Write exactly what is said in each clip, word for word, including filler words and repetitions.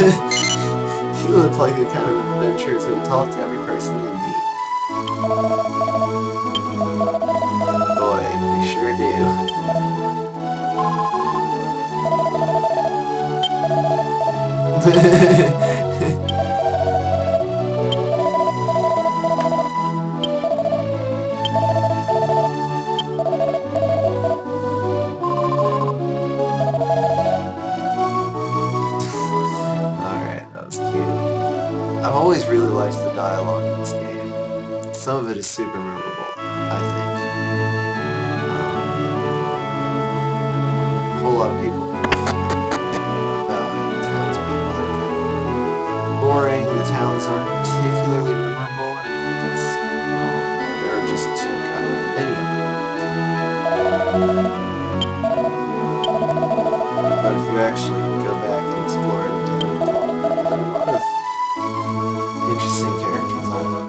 You look like the kind of adventurers who talk to every person they meet. Boy, you sure do. Alright, that was cute. I've always really liked the dialogue in this game. Some of it is super memorable, I think. Um, a whole lot of people about the townspeople are kind of boring. The towns aren't particularly memorable, and I think that's, well, there are just too kind of many of them. But if you actually go back and explore it, there are a lot of interesting characters on it.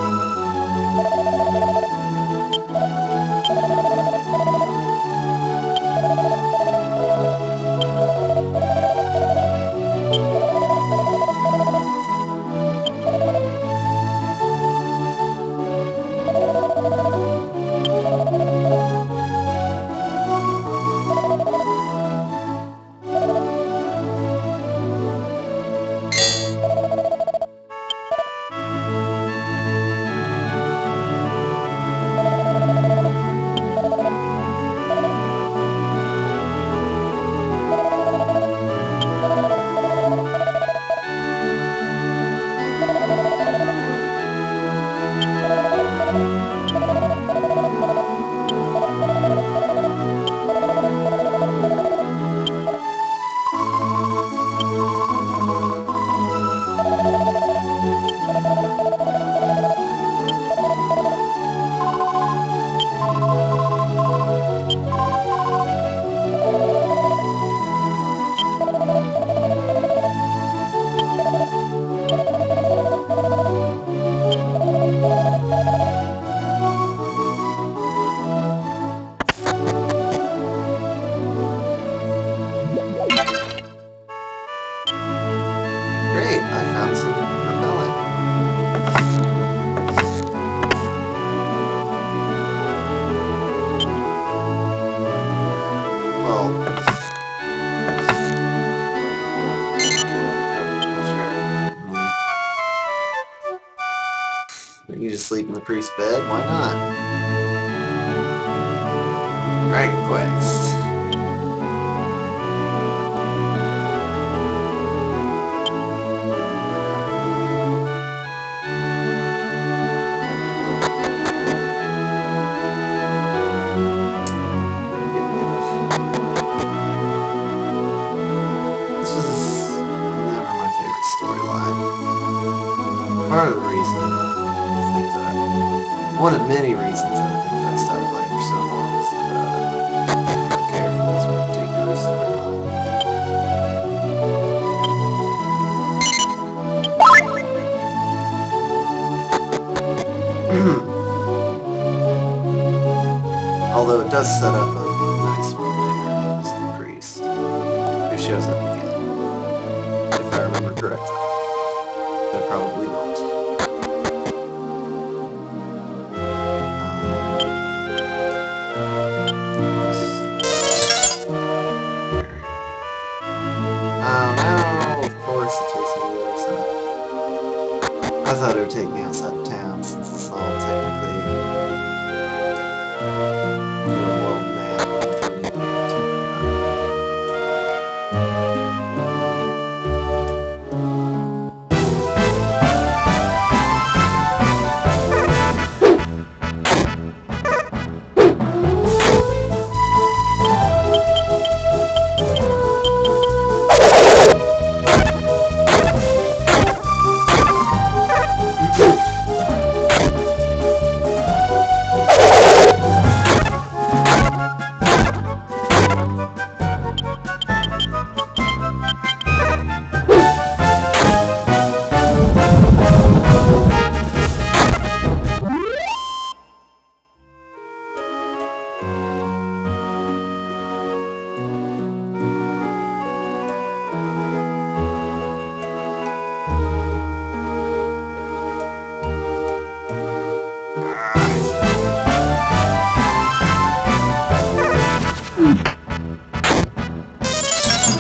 Great, I found some repellent. Well, sure. You just sleep in the priest's bed? Why not? Dragon Quest. Part of the reason I think that one of many reasons I think I stopped playing for so long is that uh, the characters were ridiculous. Although it does set up a nice one there as the priest, who shows up again, if I remember correctly. I probably don't. Oh no, of course it takes me to the other side. I thought it would take me outside of town since it's all technically, you know, world map.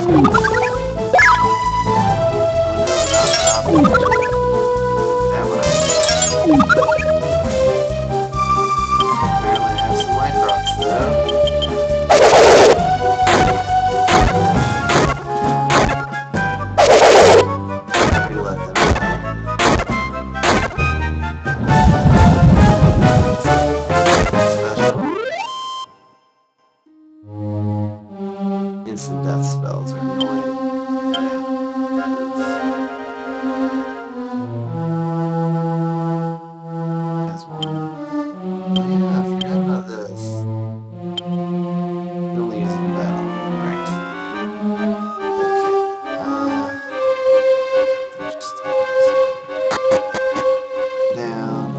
Instant death spells are annoying. That's one. Oh yeah, I forgot about this. You only use it in battle, right? Okay. Uh, just down.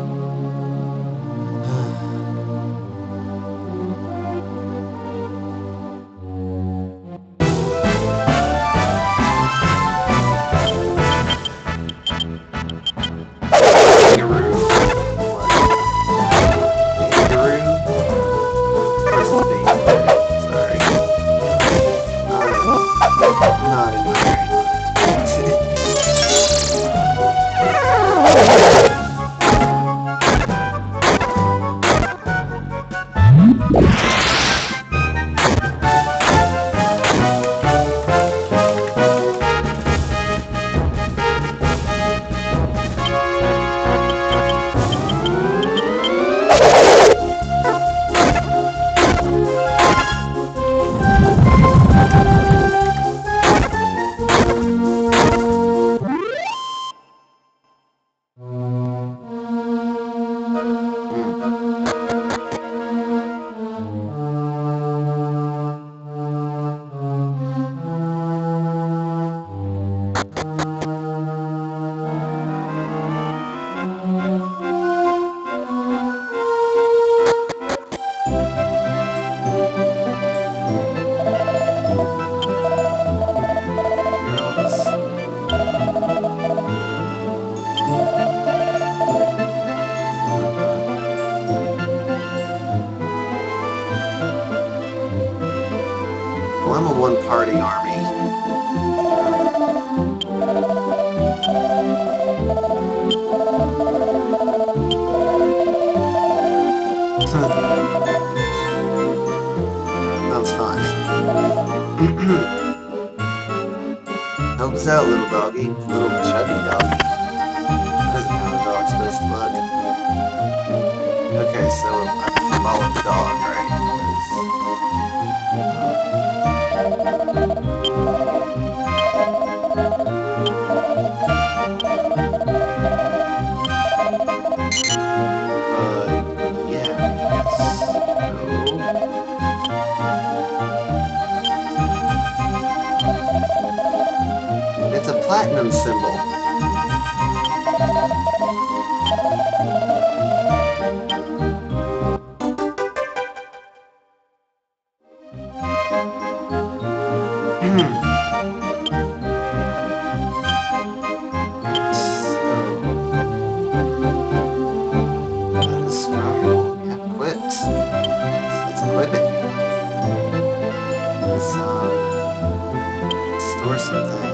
Well, I'm a one-party army. That's fine. Help us out, little doggy. Little chubby doggy. That isn't how a dog's supposed to look. Okay, so I follow the dog, right? It's a platinum symbol. That is strong. Yeah, quit. Let's equip it. Let's um, store some things.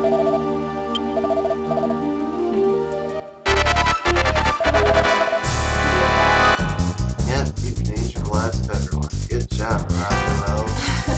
Yeah, you changed your lives of everyone. Good job, rock and roll.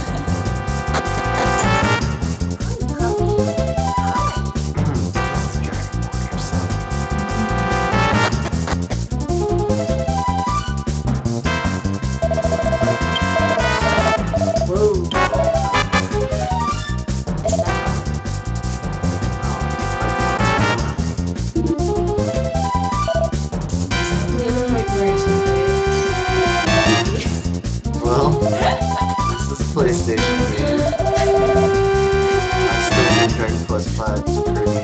Well, this is a PlayStation game. I still think Dragon Quest five is pretty.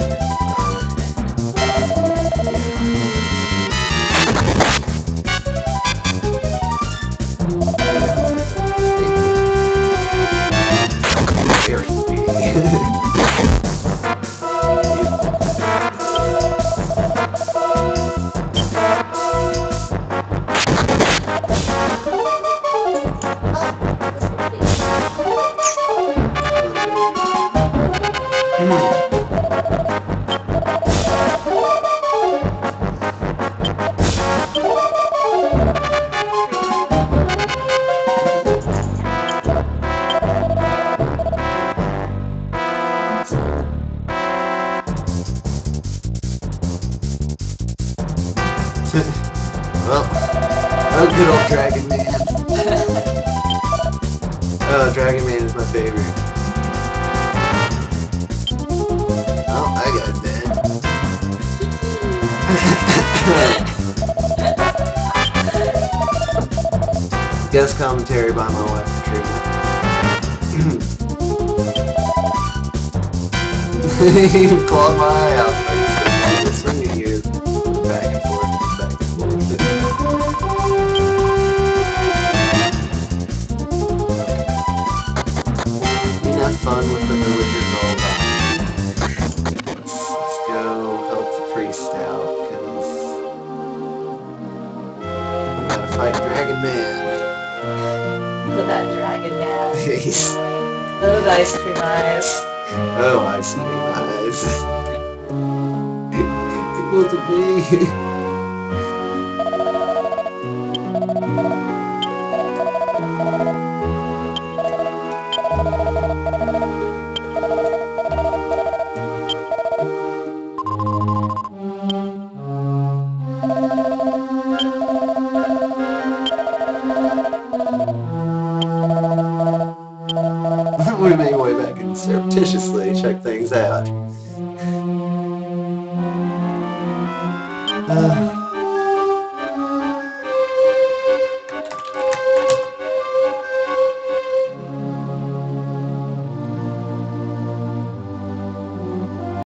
Very speedy. Well, oh, good old Dragon Man. Oh, Dragon Man is my favorite. Oh, I got dead. Guest commentary by my wife, Katrina. He clawed my eye out. Listen to you. Back and forth, back and forth. You have fun with the villagers all about. Let's, let's go help the priest out, because we gotta fight Dragon Man. With that dragon man. Jeez. Those ice cream eyes. Oh, I see eyes. It wasn't me. We made our way back and surreptitiously check things out. Uh,